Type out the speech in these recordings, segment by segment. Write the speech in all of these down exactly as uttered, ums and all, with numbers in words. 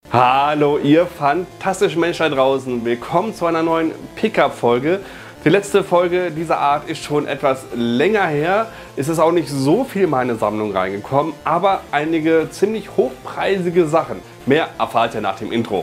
Hallo ihr fantastischen Menschen da draußen, willkommen zu einer neuen Pickup-Folge. Die letzte Folge dieser Art ist schon etwas länger her, es ist auch nicht so viel in meine Sammlung reingekommen, aber einige ziemlich hochpreisige Sachen. Mehr erfahrt ihr nach dem Intro.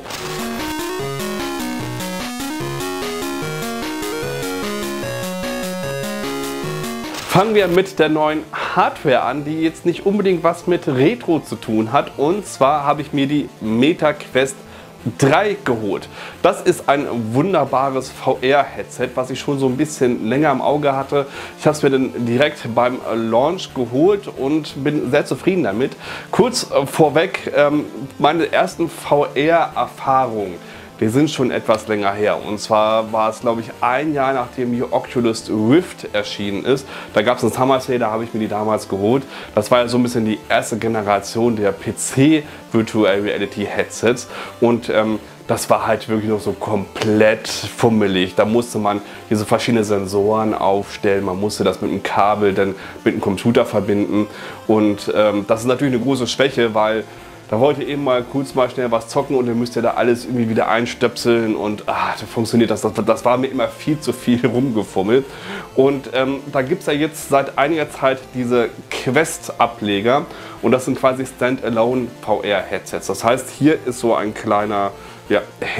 Fangen wir mit der neuen Hardware an, die jetzt nicht unbedingt was mit Retro zu tun hat. Und zwar habe ich mir die Meta Quest drei geholt. Das ist ein wunderbares V R-Headset, was ich schon so ein bisschen länger im Auge hatte. Ich habe es mir dann direkt beim Launch geholt und bin sehr zufrieden damit. Kurz vorweg, meine ersten V R-Erfahrungen. Die sind schon etwas länger her, und zwar war es, glaube ich, ein Jahr nachdem die Oculus Rift erschienen ist. Da gab es einen Summer Sale, da habe ich mir die damals geholt. Das war ja so ein bisschen die erste Generation der P C Virtual Reality Headsets, und ähm, das war halt wirklich noch so komplett fummelig. Da musste man diese verschiedenen Sensoren aufstellen, man musste das mit einem Kabel dann mit einem Computer verbinden, und ähm, das ist natürlich eine große Schwäche, weil da wollt ihr eben mal kurz mal schnell was zocken und dann müsst ihr da alles irgendwie wieder einstöpseln, und ah, da funktioniert das, das. Das war mir immer viel zu viel rumgefummelt. Und ähm, da gibt es ja jetzt seit einiger Zeit diese Quest-Ableger, und das sind quasi Standalone V R-Headsets. Das heißt, hier ist so ein kleiner ja,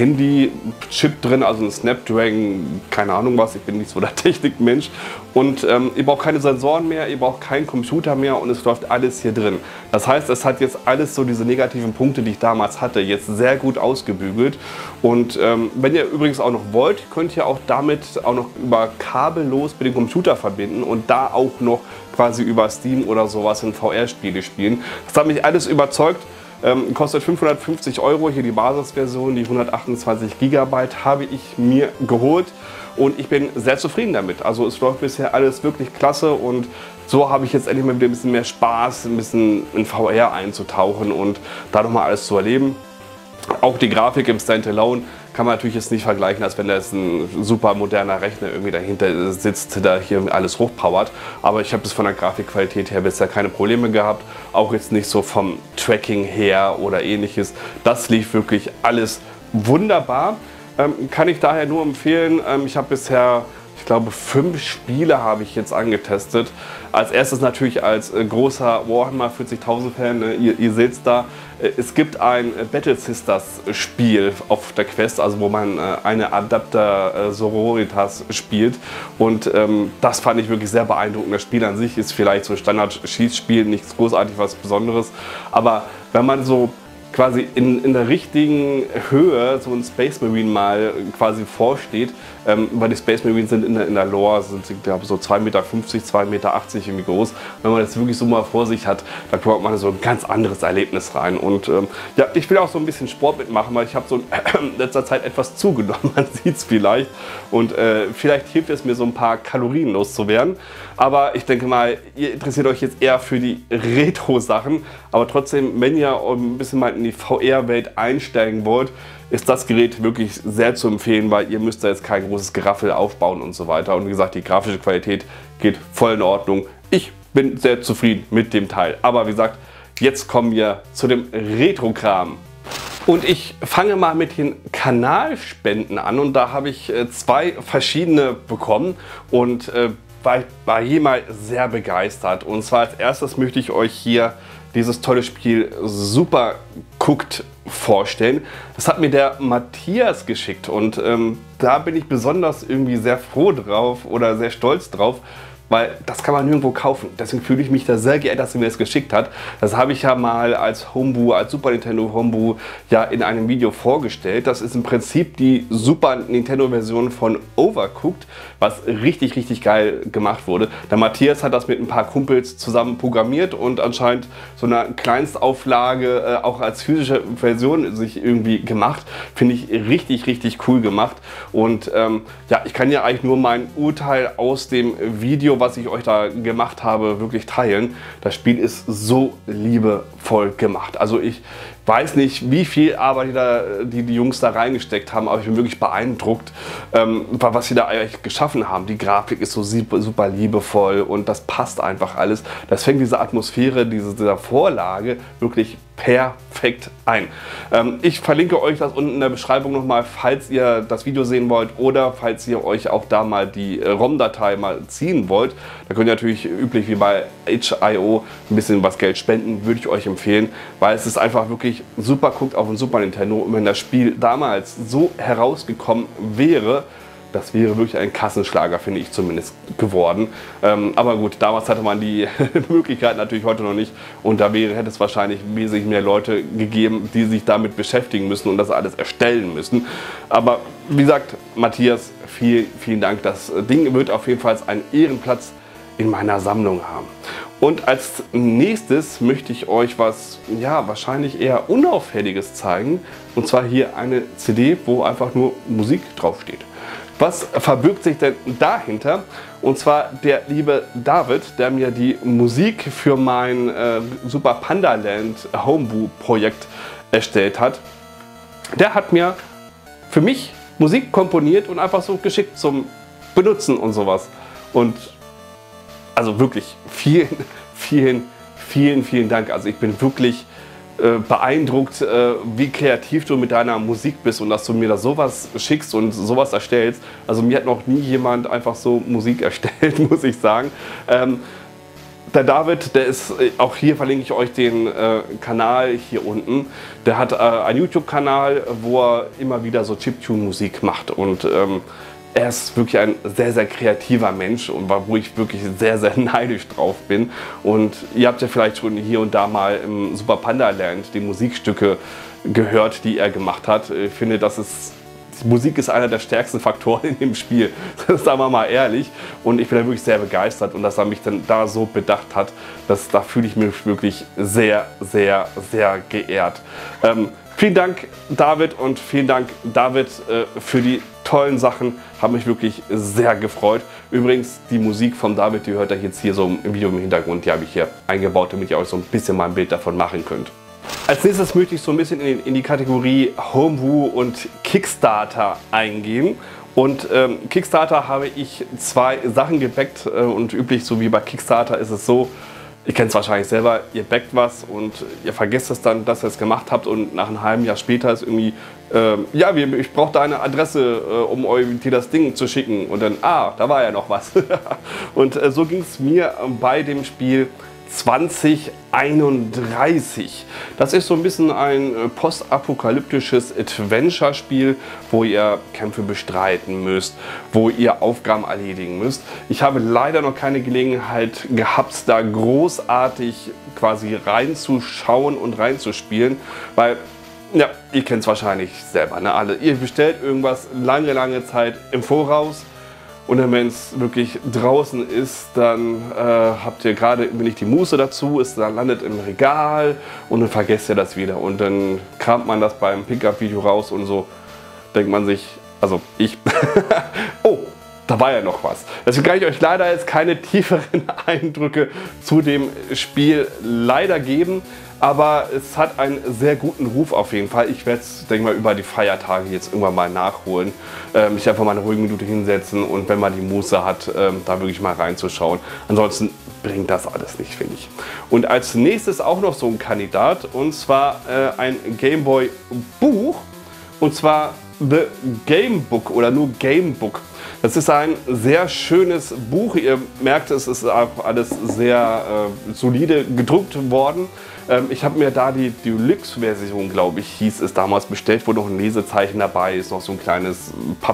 Handy-Chip drin, also ein Snapdragon, keine Ahnung was, ich bin nicht so der Technikmensch. Und ähm, ihr braucht keine Sensoren mehr, ihr braucht keinen Computer mehr, und es läuft alles hier drin. Das heißt, es hat jetzt alles so diese negativen Punkte, die ich damals hatte, jetzt sehr gut ausgebügelt. Und ähm, wenn ihr übrigens auch noch wollt, könnt ihr auch damit auch noch über kabellos mit dem Computer verbinden und da auch noch quasi über Steam oder sowas in V R-Spiele spielen. Das hat mich alles überzeugt. Ähm, kostet fünfhundertfünfzig Euro, hier die Basisversion, die hundertachtundzwanzig Gigabyte habe ich mir geholt, und ich bin sehr zufrieden damit. Also es läuft bisher alles wirklich klasse, und so habe ich jetzt endlich mal wieder ein bisschen mehr Spaß, ein bisschen in V R einzutauchen und da nochmal alles zu erleben. Auch die Grafik im Standalone kann man natürlich jetzt nicht vergleichen, als wenn da jetzt ein super moderner Rechner irgendwie dahinter sitzt, der hier alles hochpowert. Aber ich habe es von der Grafikqualität her bisher keine Probleme gehabt. Auch jetzt nicht so vom Tracking her oder ähnliches. Das lief wirklich alles wunderbar. Ähm, kann ich daher nur empfehlen. Ähm, ich habe bisher, ich glaube, fünf Spiele habe ich jetzt angetestet. Als erstes natürlich als äh, großer Warhammer vierzigtausend Fan, äh, ihr, ihr seht es da, äh, es gibt ein äh, Battle Sisters Spiel auf der Quest, also wo man äh, eine Adapter äh, Sororitas spielt, und ähm, das fand ich wirklich sehr beeindruckend. Das Spiel an sich ist vielleicht so ein Standard-Schießspiel, nichts großartig was Besonderes, aber wenn man so quasi in, in der richtigen Höhe so ein Space Marine mal quasi vorsteht, ähm, weil die Space Marines sind in der, in der Lore, sind ich glaube so zwei Meter fünfzig, zwei Meter achtzig irgendwie groß. Wenn man das wirklich so mal vor sich hat, dann kommt man so ein ganz anderes Erlebnis rein. Und ähm, ja, ich will auch so ein bisschen Sport mitmachen, weil ich habe so in letzter Zeit etwas zugenommen, man sieht es vielleicht. Und äh, vielleicht hilft es mir, so ein paar Kalorien loszuwerden. Aber ich denke mal, ihr interessiert euch jetzt eher für die Retro-Sachen. Aber trotzdem, wenn ihr ein bisschen mal in die V R-Welt einsteigen wollt, ist das Gerät wirklich sehr zu empfehlen, weil ihr müsst da jetzt kein großes Geraffel aufbauen und so weiter. Und wie gesagt, die grafische Qualität geht voll in Ordnung. Ich bin sehr zufrieden mit dem Teil. Aber wie gesagt, jetzt kommen wir zu dem Retro-Kram. Und ich fange mal mit den Kanalspenden an, und da habe ich zwei verschiedene bekommen, und äh, war, war jemand sehr begeistert. Und zwar als erstes möchte ich euch hier dieses tolle Spiel Super Cooked vorstellen. Das hat mir der Matthias geschickt, und ähm, da bin ich besonders irgendwie sehr froh drauf oder sehr stolz drauf, weil das kann man nirgendwo kaufen. Deswegen fühle ich mich da sehr geehrt, dass er mir das geschickt hat. Das habe ich ja mal als Homebrew, als Super Nintendo Homebrew ja in einem Video vorgestellt. Das ist im Prinzip die Super Nintendo Version von Overcooked, was richtig, richtig geil gemacht wurde. Der Matthias hat das mit ein paar Kumpels zusammen programmiert und anscheinend so eine Kleinstauflage äh, auch als physische Version sich irgendwie gemacht. Finde ich richtig, richtig cool gemacht. Und ähm, ja, ich kann ja eigentlich nur mein Urteil aus dem Video, was ich euch da gemacht habe, wirklich teilen. Das Spiel ist so liebevoll gemacht. Also ich weiß nicht, wie viel Arbeit die, da, die, die Jungs da reingesteckt haben, aber ich bin wirklich beeindruckt, ähm, was sie da eigentlich geschaffen haben. Die Grafik ist so super, super liebevoll und das passt einfach alles. Das fängt diese Atmosphäre, diese, dieser Vorlage wirklich perfekt ein. Ähm, ich verlinke euch das unten in der Beschreibung nochmal, falls ihr das Video sehen wollt oder falls ihr euch auch da mal die äh, ROM-Datei mal ziehen wollt. Da könnt ihr natürlich üblich wie bei H I O ein bisschen was Geld spenden, würde ich euch empfehlen, weil es ist einfach wirklich super. Guckt auf den Super Nintendo und wenn das Spiel damals so herausgekommen wäre, das wäre wirklich ein Kassenschlager, finde ich zumindest, geworden. Ähm, aber gut, damals hatte man die Möglichkeit natürlich heute noch nicht. Und da wäre, hätte es wahrscheinlich wesentlich mehr Leute gegeben, die sich damit beschäftigen müssen und das alles erstellen müssen. Aber wie gesagt, Matthias, vielen, vielen Dank. Das Ding wird auf jeden Fall einen Ehrenplatz in meiner Sammlung haben. Und als nächstes möchte ich euch was, ja, wahrscheinlich eher Unauffälliges zeigen. Und zwar hier eine C D, wo einfach nur Musik draufsteht. Was verbirgt sich denn dahinter? Und zwar der liebe David, der mir die Musik für mein äh, Super Panda Land Homebrew Projekt erstellt hat. Der hat mir für mich Musik komponiert und einfach so geschickt zum Benutzen und sowas. Und also wirklich vielen, vielen, vielen, vielen Dank. Also ich bin wirklich äh, beeindruckt, äh, wie kreativ du mit deiner Musik bist und dass du mir da sowas schickst und sowas erstellst. Also mir hat noch nie jemand einfach so Musik erstellt, muss ich sagen. Ähm, Der David, der ist, auch hier verlinke ich euch den äh, Kanal hier unten. Der hat äh, einen YouTube-Kanal, wo er immer wieder so Chiptune-Musik macht. Und ähm, er ist wirklich ein sehr, sehr kreativer Mensch und wo ich wirklich sehr, sehr neidisch drauf bin. Und ihr habt ja vielleicht schon hier und da mal im Super Panda Land die Musikstücke gehört, die er gemacht hat. Ich finde, das ist Die Musik ist einer der stärksten Faktoren in dem Spiel, sagen wir mal ehrlich. Und ich bin da wirklich sehr begeistert und dass er mich dann da so bedacht hat, das, da fühle ich mich wirklich sehr, sehr, sehr geehrt. Ähm, vielen Dank, David, und vielen Dank, David, äh, für die tollen Sachen. Hat mich wirklich sehr gefreut. Übrigens, die Musik von David, die hört ihr jetzt hier so im Video im Hintergrund, die habe ich hier eingebaut, damit ihr euch so ein bisschen mal ein Bild davon machen könnt. Als nächstes möchte ich so ein bisschen in die Kategorie Homebrew und Kickstarter eingehen. Und ähm, Kickstarter habe ich zwei Sachen gebackt äh, und üblich, so wie bei Kickstarter, ist es so, ihr kennt es wahrscheinlich selber, ihr backt was und ihr vergesst es dann, dass ihr es gemacht habt und nach einem halben Jahr später ist irgendwie, äh, ja, ich brauche deine Adresse, äh, um euch dir das Ding zu schicken. Und dann, ah, da war ja noch was. Und äh, so ging es mir bei dem Spiel zwanzig einunddreißig. Das ist so ein bisschen ein postapokalyptisches Adventure-Spiel, wo ihr Kämpfe bestreiten müsst, wo ihr Aufgaben erledigen müsst. Ich habe leider noch keine Gelegenheit gehabt, da großartig quasi reinzuschauen und reinzuspielen, weil, ja, ihr kennt es wahrscheinlich selber, ne? Alle. Ihr bestellt irgendwas lange, lange Zeit im Voraus. Und dann, wenn es wirklich draußen ist, dann äh, habt ihr gerade nicht die Muße dazu, es landet im Regal und dann vergesst ihr das wieder. Und dann kramt man das beim Pickup-Video raus und so denkt man sich, also ich, oh, da war ja noch was. Deswegen kann ich euch leider jetzt keine tieferen Eindrücke zu dem Spiel leider geben. Aber es hat einen sehr guten Ruf auf jeden Fall. Ich werde es, denke ich mal, über die Feiertage jetzt irgendwann mal nachholen. Ähm, mich einfach mal eine ruhige Minute hinsetzen und wenn man die Muße hat, ähm, da wirklich mal reinzuschauen. Ansonsten bringt das alles nicht, finde ich. Und als nächstes auch noch so ein Kandidat, und zwar äh, ein Gameboy-Buch. Und zwar The Gamebook oder nur Gamebook. Das ist ein sehr schönes Buch. Ihr merkt, es ist auch alles sehr äh, solide gedruckt worden. Ähm, ich habe mir da die Deluxe-Version, glaube ich, hieß es damals, bestellt, wo noch ein Lesezeichen dabei ist, noch so ein kleines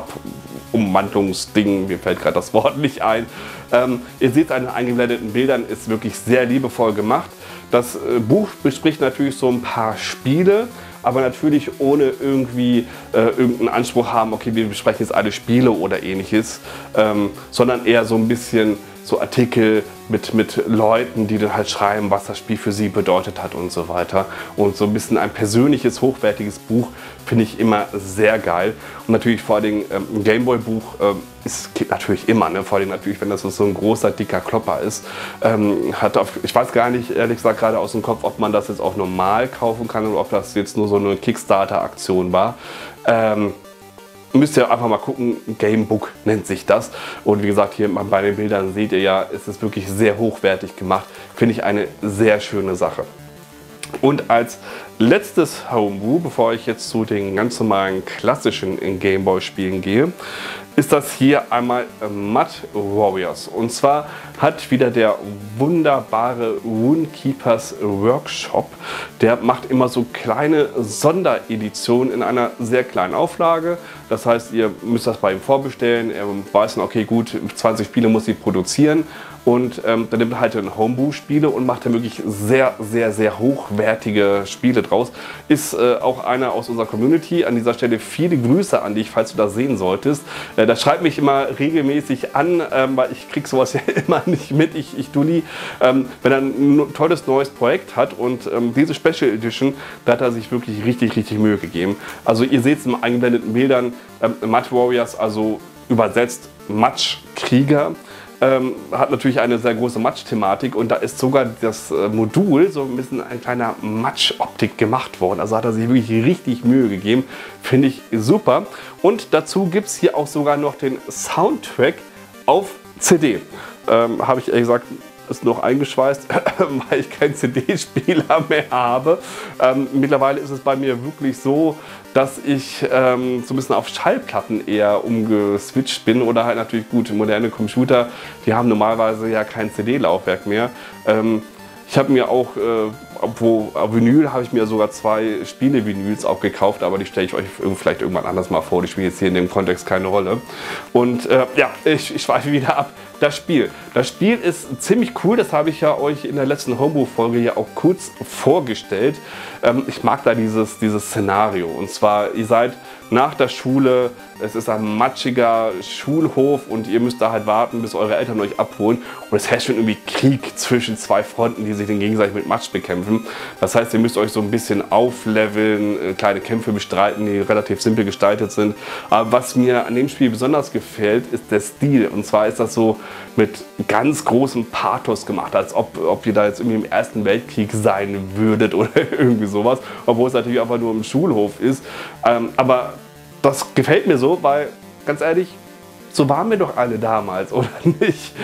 Papp-Umwandlungsding, mir fällt gerade das Wort nicht ein. Ähm, ihr seht an den eingeblendeten Bildern, ist wirklich sehr liebevoll gemacht. Das äh, Buch bespricht natürlich so ein paar Spiele, aber natürlich ohne irgendwie äh, irgendeinen Anspruch haben, okay, wir besprechen jetzt alle Spiele oder ähnliches, ähm, sondern eher so ein bisschen so Artikel mit, mit Leuten, die dann halt schreiben, was das Spiel für sie bedeutet hat und so weiter. Und so ein bisschen ein persönliches, hochwertiges Buch finde ich immer sehr geil. Und natürlich vor allem ähm, ein Gameboy-Buch ähm, ist, geht natürlich immer, ne? Vor allem natürlich, wenn das so ein großer, dicker Klopper ist. Ähm, hat auf, ich weiß gar nicht, ehrlich gesagt, gerade aus dem Kopf, ob man das jetzt auch normal kaufen kann oder ob das jetzt nur so eine Kickstarter-Aktion war. Ähm, Müsst ihr einfach mal gucken, Gamebook nennt sich das. Und wie gesagt, hier bei den Bildern seht ihr ja, es ist wirklich sehr hochwertig gemacht. Finde ich eine sehr schöne Sache. Und als letztes Homebrew, bevor ich jetzt zu den ganz normalen klassischen Gameboy-Spielen gehe, ist das hier einmal Mud Warriors. Und zwar hat wieder der wunderbare Runekeepers Workshop, der macht immer so kleine Sondereditionen in einer sehr kleinen Auflage. Das heißt, ihr müsst das bei ihm vorbestellen. Er weiß dann, okay, gut, zwanzig Spiele muss sie produzieren. Und ähm, dann nimmt er halt dann Homebrew-Spiele und macht dann wirklich sehr, sehr, sehr hochwertige Spiele draus. Ist äh, auch einer aus unserer Community. An dieser Stelle viele Grüße an dich, falls du das sehen solltest. Äh, das schreibt mich immer regelmäßig an, ähm, weil ich krieg sowas ja immer nicht mit. Ich, ich Dulli, ähm, wenn er ein tolles neues Projekt hat und ähm, diese Special Edition, da hat er sich wirklich richtig, richtig Mühe gegeben. Also ihr seht es in eingeblendeten Bildern, ähm, Mud Warriors, also übersetzt Matschkrieger. Ähm, hat natürlich eine sehr große Matsch-Thematik und da ist sogar das äh, Modul so ein bisschen ein kleiner Matsch-Optik gemacht worden. Also hat er sich wirklich richtig Mühe gegeben. Finde ich super. Und dazu gibt es hier auch sogar noch den Soundtrack auf C D. Ähm, Habe ich ehrlich gesagt ist noch eingeschweißt, weil ich keinen C D-Spieler mehr habe. Ähm, mittlerweile ist es bei mir wirklich so, dass ich ähm, so ein bisschen auf Schallplatten eher umgeswitcht bin oder halt natürlich gut, moderne Computer, die haben normalerweise ja kein C D-Laufwerk mehr. Ähm, ich habe mir auch, äh, wo, auf Vinyl habe ich mir sogar zwei Spiele-Vinyls auch gekauft, aber die stelle ich euch vielleicht irgendwann anders mal vor. Die spielen jetzt hier in dem Kontext keine Rolle. Und äh, ja, ich, ich schweife wieder ab. Das Spiel. Das Spiel ist ziemlich cool, das habe ich ja euch in der letzten Homebrew-Folge ja auch kurz vorgestellt. Ähm, ich mag da dieses, dieses Szenario. Und zwar, ihr seid nach der Schule, es ist ein matschiger Schulhof und ihr müsst da halt warten, bis eure Eltern euch abholen. Und es herrscht schon irgendwie Krieg zwischen zwei Fronten, die sich dann gegenseitig mit Matsch bekämpfen. Das heißt, ihr müsst euch so ein bisschen aufleveln, kleine Kämpfe bestreiten, die relativ simpel gestaltet sind. Aber was mir an dem Spiel besonders gefällt, ist der Stil. Und zwar ist das so mit ganz großem Pathos gemacht, als ob, ob ihr da jetzt irgendwie im Ersten Weltkrieg sein würdet oder irgendwie sowas. Obwohl es natürlich einfach nur im Schulhof ist. Ähm, aber das gefällt mir so, weil, ganz ehrlich, so waren wir doch alle damals, oder nicht?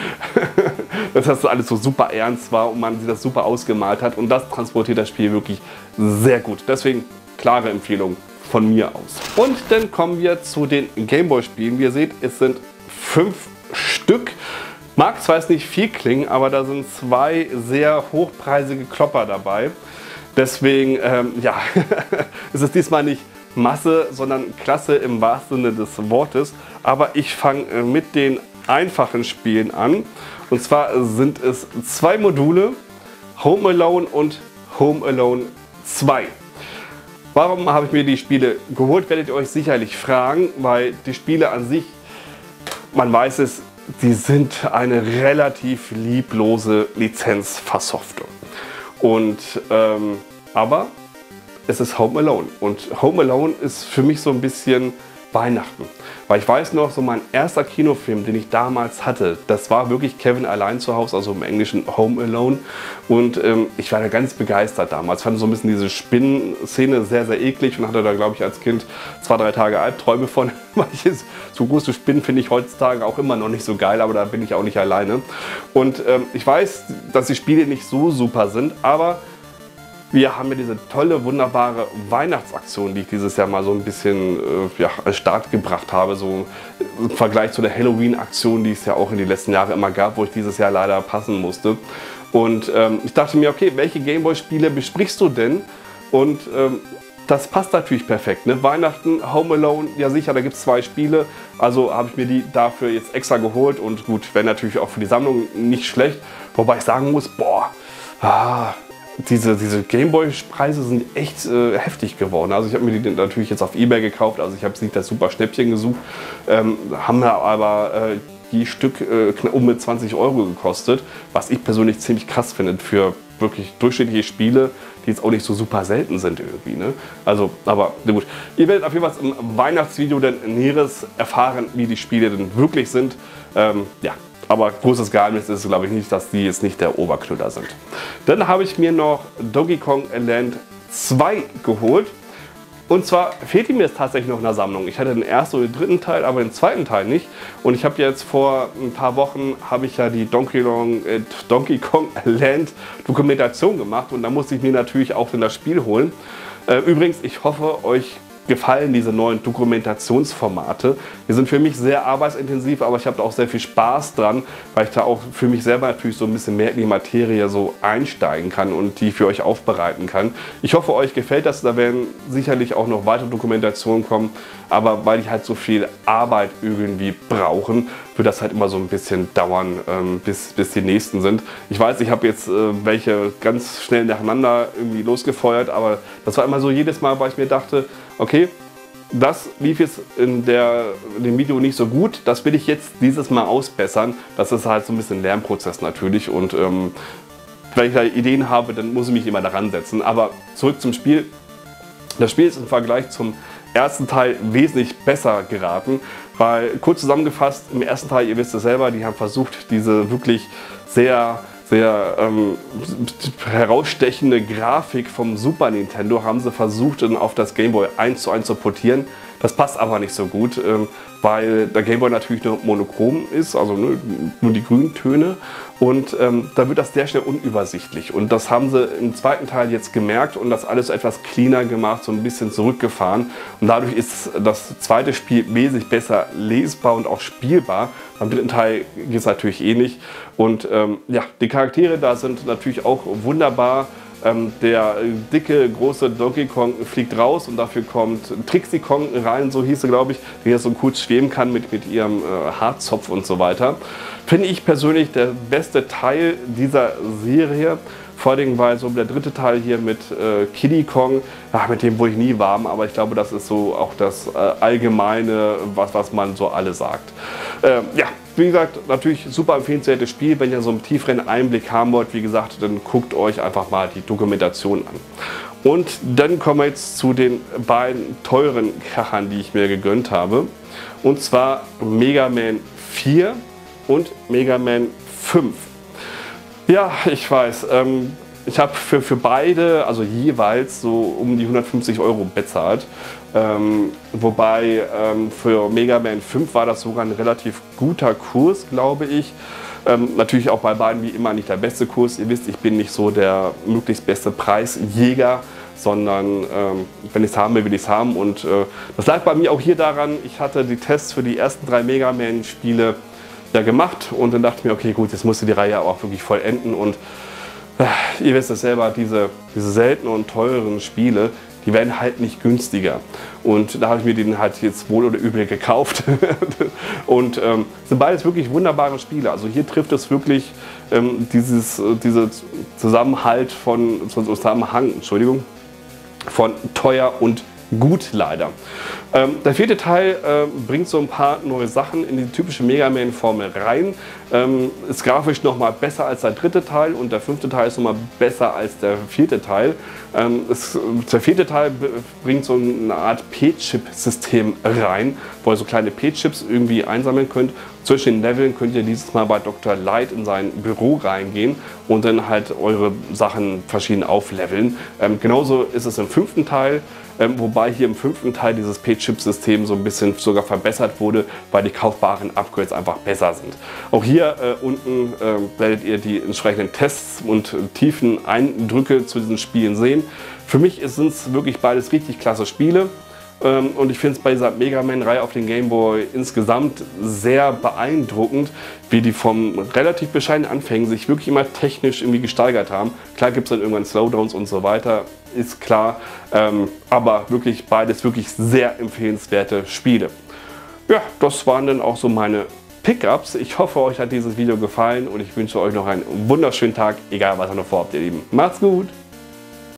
Dass das alles so super ernst war und man sich das super ausgemalt hat. Und das transportiert das Spiel wirklich sehr gut. Deswegen klare Empfehlung von mir aus. Und dann kommen wir zu den Gameboy-Spielen. Wie ihr seht, es sind fünf Stück. Mag zwar jetzt nicht viel klingen, aber da sind zwei sehr hochpreisige Klopper dabei. Deswegen, ähm, ja, ist es diesmal nicht Masse, sondern Klasse im wahrsten Sinne des Wortes. Aber ich fange mit den einfachen Spielen an. Und zwar sind es zwei Module, Home Alone und Home Alone zwei. Warum habe ich mir die Spiele geholt, werdet ihr euch sicherlich fragen, weil die Spiele an sich, man weiß es, die sind eine relativ lieblose Lizenzversoftung. Und ähm, aber es ist Home Alone und Home Alone ist für mich so ein bisschen Weihnachten. Weil ich weiß noch, so mein erster Kinofilm, den ich damals hatte, das war wirklich Kevin allein zu Hause, also im Englischen Home Alone. Und ähm, ich war da ganz begeistert damals. Ich fand so ein bisschen diese Spinnenszene sehr, sehr eklig und hatte da, glaube ich, als Kind zwei, drei Tage Albträume von. So große Spinnen finde ich heutzutage auch immer noch nicht so geil, aber da bin ich auch nicht alleine. Und ähm, ich weiß, dass die Spiele nicht so super sind, aber wir haben ja diese tolle, wunderbare Weihnachtsaktion, die ich dieses Jahr mal so ein bisschen äh, ja, als Start gebracht habe. So im Vergleich zu der Halloween-Aktion, die es ja auch in den letzten Jahren immer gab, wo ich dieses Jahr leider passen musste. Und ähm, ich dachte mir, okay, welche Gameboy-Spiele besprichst du denn? Und ähm, das passt natürlich perfekt. Ne? Weihnachten, Home Alone, ja sicher, da gibt es zwei Spiele. Also habe ich mir die dafür jetzt extra geholt. Und gut, wäre natürlich auch für die Sammlung nicht schlecht. Wobei ich sagen muss, boah, ah, Diese, diese Gameboy-Preise sind echt äh, heftig geworden. Also ich habe mir die natürlich jetzt auf eBay gekauft, also ich habe nicht das super Schnäppchen gesucht, ähm, haben aber äh, die Stück äh, um mit zwanzig Euro gekostet, was ich persönlich ziemlich krass finde für wirklich durchschnittliche Spiele, die jetzt auch nicht so super selten sind irgendwie. Ne? Also, aber na gut. Ihr werdet auf jeden Fall im Weihnachtsvideo dann Näheres erfahren, wie die Spiele denn wirklich sind. Ähm, ja. Aber großes Geheimnis ist, glaube ich, nicht, dass die jetzt nicht der Oberknüller sind. Dann habe ich mir noch Donkey Kong Land zwei geholt. Und zwar fehlt ihm jetzt tatsächlich noch in der Sammlung. Ich hatte den ersten und den dritten Teil, aber den zweiten Teil nicht. Und ich habe jetzt vor ein paar Wochen, habe ich ja die Donkey, Long, äh, Donkey Kong Land Dokumentation gemacht. Und da musste ich mir natürlich auch in das Spiel holen. Äh, übrigens, ich hoffe, euch gefallen diese neuen Dokumentationsformate. Die sind für mich sehr arbeitsintensiv, aber ich habe da auch sehr viel Spaß dran, weil ich da auch für mich selber natürlich so ein bisschen mehr in die Materie so einsteigen kann und die für euch aufbereiten kann. Ich hoffe, euch gefällt das. Da werden sicherlich auch noch weitere Dokumentationen kommen, aber weil ich halt so viel Arbeit irgendwie brauchen, wird das halt immer so ein bisschen dauern, ähm, bis, bis die nächsten sind. Ich weiß, ich habe jetzt äh, welche ganz schnell nacheinander irgendwie losgefeuert, aber das war immer so jedes Mal, weil ich mir dachte, okay, das lief jetzt in, der, in dem Video nicht so gut, das will ich jetzt dieses Mal ausbessern. Das ist halt so ein bisschen ein Lernprozess natürlich und ähm, wenn ich da Ideen habe, dann muss ich mich immer daran setzen. Aber zurück zum Spiel. Das Spiel ist im Vergleich zum ersten Teil wesentlich besser geraten, weil kurz zusammengefasst, im ersten Teil, ihr wisst es selber, die haben versucht, diese wirklich sehr sehr ähm, herausstechende Grafik vom Super Nintendo haben sie versucht auf das Game Boy eins zu eins zu portieren. Das passt aber nicht so gut, ähm, weil der Game Boy natürlich nur monochrom ist, also ne, nur die grünen Töne. Und ähm, da wird das sehr schnell unübersichtlich. Und das haben sie im zweiten Teil jetzt gemerkt und das alles etwas cleaner gemacht, so ein bisschen zurückgefahren. Und dadurch ist das zweite Spiel wesentlich besser lesbar und auch spielbar. Beim dritten Teil geht es natürlich eh nicht. Und ähm, ja, die Charaktere da sind natürlich auch wunderbar. Ähm, der dicke, große Donkey Kong fliegt raus und dafür kommt Trixie Kong rein, so hieß sie, glaube ich, die hier so kurz schweben kann mit, mit ihrem äh, Haarzopf und so weiter. Finde ich persönlich der beste Teil dieser Serie. Vor allem, weil so der dritte Teil hier mit äh, Kiddy Kong, ach, mit dem wurde ich nie warm, aber ich glaube, das ist so auch das äh, Allgemeine, was, was man so alle sagt. Ähm, ja, wie gesagt, natürlich super empfehlenswertes Spiel. Wenn ihr so einen tieferen Einblick haben wollt, wie gesagt, dann guckt euch einfach mal die Dokumentation an. Und dann kommen wir jetzt zu den beiden teuren Krachern, die ich mir gegönnt habe. Und zwar Mega Man vier und Mega Man fünf. Ja, ich weiß. Ähm, ich habe für, für beide, also jeweils so um die hundertfünfzig Euro bezahlt. Ähm, wobei ähm, für Mega Man fünf war das sogar ein relativ guter Kurs, glaube ich. Ähm, natürlich auch bei beiden wie immer nicht der beste Kurs. Ihr wisst, ich bin nicht so der möglichst beste Preisjäger, sondern ähm, wenn ich es haben will, will ich es haben. Und äh, das lag bei mir auch hier daran, ich hatte die Tests für die ersten drei Mega Man Spiele ja gemacht und dann dachte ich mir, okay gut, jetzt musste die Reihe auch wirklich vollenden und äh, ihr wisst es selber, diese, diese seltenen und teuren Spiele, die werden halt nicht günstiger und da habe ich mir den halt jetzt wohl oder übel gekauft und ähm, sind beides wirklich wunderbare Spiele. Also hier trifft es wirklich ähm, dieses diese Zusammenhalt von Zusammenhang, Entschuldigung, von teuer und gut leider. Ähm, der vierte Teil äh, bringt so ein paar neue Sachen in die typische Mega Man Formel rein. Ähm, ist grafisch noch mal besser als der dritte Teil und der fünfte Teil ist noch mal besser als der vierte Teil. Ähm, es, der vierte Teil bringt so eine Art P-Chip-System rein, wo ihr so kleine P-Chips irgendwie einsammeln könnt. Zwischen den Leveln könnt ihr dieses Mal bei Doktor Light in sein Büro reingehen und dann halt eure Sachen verschieden aufleveln. Ähm, genauso ist es im fünften Teil. Ähm, wobei hier im fünften Teil dieses P-Chip-System so ein bisschen sogar verbessert wurde, weil die kaufbaren Upgrades einfach besser sind. Auch hier äh, unten äh, werdet ihr die entsprechenden Tests und äh, tiefen Eindrücke zu diesen Spielen sehen. Für mich sind es wirklich beides richtig klasse Spiele. Ähm, und ich finde es bei dieser Mega Man-Reihe auf den Game Boy insgesamt sehr beeindruckend, wie die vom relativ bescheidenen Anfängen sich wirklich immer technisch irgendwie gesteigert haben. Klar gibt es dann irgendwann Slowdowns und so weiter, ist klar, ähm, aber wirklich beides wirklich sehr empfehlenswerte Spiele. Ja, das waren dann auch so meine Pickups. Ich hoffe, euch hat dieses Video gefallen und ich wünsche euch noch einen wunderschönen Tag, egal was ihr noch vorhabt, ihr Lieben. Macht's gut!